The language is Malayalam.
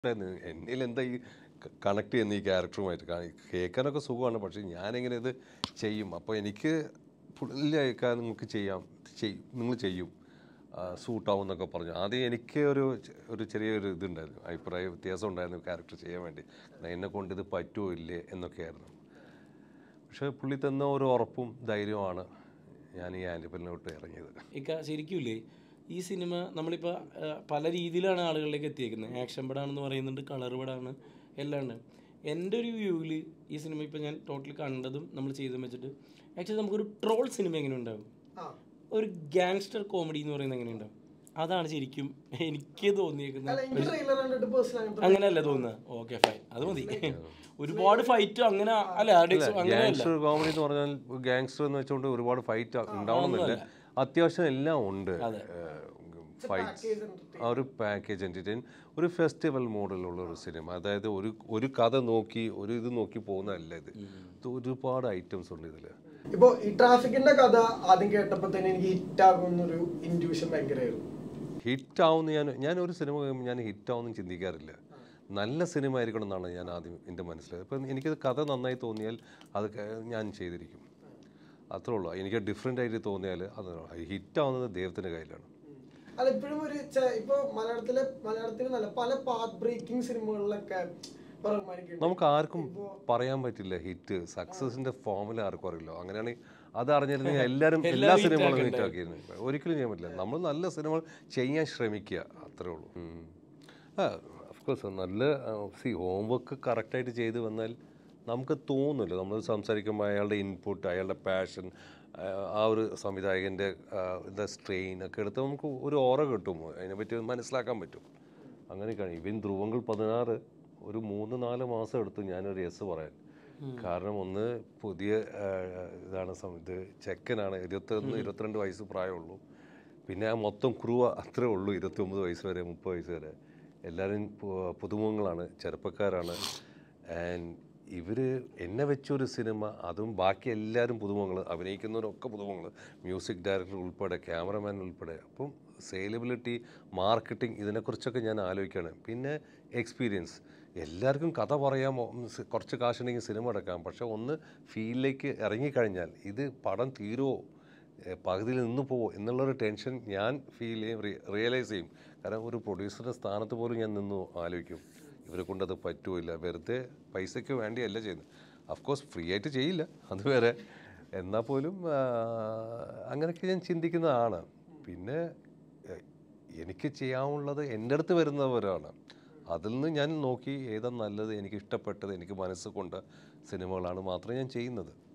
എന്നിൽ എന്താ ഈ കണക്ട് ചെയ്യുന്ന ഈ ക്യാരക്ടറുമായിട്ട് കേൾക്കാനൊക്കെ സുഖമാണ്, പക്ഷേ ഞാനെങ്ങനെ ഇത് ചെയ്യും? അപ്പോൾ എനിക്ക് പുള്ളിയേക്കാൻ നിങ്ങൾക്ക് ചെയ്യാം, നിങ്ങൾ ചെയ്യും, സൂട്ടാവും എന്നൊക്കെ പറഞ്ഞു. ആദ്യം എനിക്ക് ഒരു ചെറിയൊരു ഇതുണ്ടായിരുന്നു, അഭിപ്രായ വ്യത്യാസം ഉണ്ടായിരുന്നു ക്യാരക്ടർ ചെയ്യാൻ വേണ്ടി. എന്നെ കൊണ്ട് ഇത് പറ്റുമോ ഇല്ലേ എന്നൊക്കെയായിരുന്നു. പക്ഷേ പുള്ളി തന്ന ഒരു ഉറപ്പും ധൈര്യമാണ് ഞാൻ ഈ ആനിമലിനോട്ട് ഇറങ്ങിയത്. ശരിക്കുമില്ലേ ഈ സിനിമ നമ്മളിപ്പോൾ പല രീതിയിലാണ് ആളുകളിലേക്ക് എത്തിയേക്കുന്നത്. ആക്ഷൻ പടമാണെന്ന് പറയുന്നുണ്ട്, കളർ പടമാണ്, എല്ലാം ഉണ്ട്. എൻ്റെ ഒരു വ്യൂവിൽ ഈ സിനിമ ഇപ്പോൾ ഞാൻ ടോട്ടൽ കണ്ടതും നമ്മൾ ചെയ്തും വെച്ചിട്ട് ആക്ച്വലി നമുക്കൊരു ട്രോൾ സിനിമ എങ്ങനെ ഉണ്ടാവും, ഒരു ഗാങ്സ്റ്റർ കോമഡി എന്ന് പറയുന്നത് എങ്ങനെ ഉണ്ടാവും, അതാണ് ശരിക്കും എനിക്ക് തോന്നിയേക്കുന്നത്. അങ്ങനെയല്ല തോന്നുന്നത്. ഓക്കെ ഫൈൻ, അത് മതി. ഒരുപാട് ഫൈറ്റ് അങ്ങനെ അല്ല, ഗാങ്സ്റ്റർ കോമഡി എന്ന് പറഞ്ഞാൽ ഗാങ്സ്റ്റർ എന്ന് വെച്ചുകൊണ്ട് ഒരുപാട് ഫൈറ്റ് ഉണ്ടാവണമെന്നില്ല, അത്യാവശ്യം എല്ലാം ഉണ്ട്. ഫൈറ്റ്സ്, ആ ഒരു പാക്കേജ് എൻ്റർടൈൻ, ഒരു ഫെസ്റ്റിവൽ മോഡലുള്ള ഒരു സിനിമ. അതായത് ഒരു കഥ നോക്കി ഇത് നോക്കി പോകുന്നതല്ല ഇത്. ഒരുപാട് ഐറ്റംസ് ഉണ്ട് ഇതിൽ. ഇപ്പോൾ ഈ ട്രാഫിക്കിന്റെ കഥ ആദ്യം കേട്ടപ്പോൾ തന്നെ എനിക്ക് ഹിറ്റാകുന്നൊരു ഇൻഡ്യൂഷൻ ഭയങ്കരമായിരുന്നു. ഹിറ്റാവുന്ന ഞാൻ ഒരു സിനിമ കഴിയുമ്പോൾ ഞാൻ ഹിറ്റാവുമെന്ന് ചിന്തിക്കാറില്ല. നല്ല സിനിമ ആയിരിക്കണം എന്നാണ് ഞാൻ ആദ്യം എൻ്റെ മനസ്സിലായത്. ഇപ്പം എനിക്കത് കഥ നന്നായി തോന്നിയാൽ അത് ഞാൻ ചെയ്തിരിക്കും, അത്രേ ഉള്ളൂ. എനിക്ക് ഡിഫറെൻ്റ് ആയിട്ട് തോന്നിയാൽ അത് ഹിറ്റാവുന്നത് ദൈവത്തിൻ്റെ കയ്യിലാണ്. അല്ല, ഇപ്പോഴും ഒരു ഇപ്പോൾ മലയാളത്തിൽ നല്ല പല പാത്ത് ബ്രേക്കിംഗ് സിനിമകളിലൊക്കെ നമുക്ക് ആർക്കും പറയാൻ പറ്റില്ല ഹിറ്റ് സക്സസിൻ്റെ ഫോമുല ആർക്കും അറിയില്ല. അങ്ങനെയാണെങ്കിൽ അത് അറിഞ്ഞിരുന്നെങ്കിൽ എല്ലാവരും എല്ലാ സിനിമകളും ഹിറ്റ് ആക്കിയിരുന്നു. ഒരിക്കലും ചെയ്യാൻ പറ്റില്ല. നമ്മൾ നല്ല സിനിമകൾ ചെയ്യാൻ ശ്രമിക്കുക, അത്രേ ഉള്ളൂ. അഫ്കോഴ്സ് നല്ല ഹോംവർക്ക് കറക്റ്റായിട്ട് ചെയ്ത് വന്നാൽ നമുക്ക് തോന്നുമല്ലോ. നമ്മൾ സംസാരിക്കുമ്പോൾ അയാളുടെ ഇൻപുട്ട്, അയാളുടെ പാഷൻ, ആ ഒരു സംവിധായകൻ്റെ സ്ട്രെയിൻ ഒക്കെ എടുത്ത് നമുക്ക് ഒരു ഓറ കിട്ടും, അതിനെപ്പറ്റി മനസ്സിലാക്കാൻ പറ്റും. അങ്ങനെയൊക്കെയാണ്. ഇവൻ ധ്രുവങ്ങൾ 16 ഒരു 3-4 മാസം എടുത്തു ഞാനൊരു യെസ് പറയാൻ. കാരണം ഒന്ന് പുതിയ ഇതാണ്, ഇത് ചെക്കനാണ്, 21-22 വയസ്സ് പ്രായമുള്ളൂ. പിന്നെ ആ മൊത്തം ക്രൂ അത്രേ ഉള്ളൂ, 29 വയസ്സ് വരെ 30 വയസ്സ് വരെ. എല്ലാവരും പുതുമുഖങ്ങളാണ്, ചെറുപ്പക്കാരാണ്. ആൻഡ് ഇവർ എന്നെ വെച്ചൊരു സിനിമ, അതും ബാക്കി എല്ലാവരും പുതുമുഖങ്ങൾ, അഭിനയിക്കുന്നവരൊക്കെ പുതുമുഖങ്ങൾ, മ്യൂസിക് ഡയറക്ടർ ഉൾപ്പെടെ, ക്യാമറമാൻ ഉൾപ്പെടെ. അപ്പം സെയിലബിലിറ്റി, മാർക്കറ്റിംഗ്, ഇതിനെക്കുറിച്ചൊക്കെ ഞാൻ ആലോചിക്കുകയാണ്. പിന്നെ എക്സ്പീരിയൻസ്, എല്ലാവർക്കും കഥ പറയാമോ, കുറച്ച് കാശുണ്ടെങ്കിൽ സിനിമ എടുക്കാം. പക്ഷേ ഒന്ന് ഫീൽഡിലേക്ക് ഇറങ്ങിക്കഴിഞ്ഞാൽ ഇത് പടം തീരുമോ, പകുതിയിൽ നിന്ന് പോവോ എന്നുള്ളൊരു ടെൻഷൻ ഞാൻ ഫീൽ ചെയ്യും, റിയലൈസ് ചെയ്യും. കാരണം ഒരു പ്രൊഡ്യൂസറുടെ സ്ഥാനത്ത് പോലും ഞാൻ നിന്ന് ആലോചിക്കും, ഇവരെ കൊണ്ടത് പറ്റുമില്ല, വെറുതെ പൈസയ്ക്ക് വേണ്ടിയല്ല ചെയ്യുന്നത്. അഫ്കോഴ്സ് ഫ്രീ ആയിട്ട് ചെയ്യില്ല, അത് വേറെ. എന്നാൽ പോലും അങ്ങനെയൊക്കെ ഞാൻ ചിന്തിക്കുന്നതാണ്. പിന്നെ എനിക്ക് ചെയ്യാനുള്ളത് എൻ്റെ അടുത്ത് വരുന്നവരാണ്, അതിൽ നിന്ന് ഞാൻ നോക്കി ഏതാ നല്ലത്, എനിക്ക് ഇഷ്ടപ്പെട്ടത്, എനിക്ക് മനസ്സ് കൊണ്ട സിനിമകളാണ് മാത്രമേ ഞാൻ ചെയ്യുന്നത്.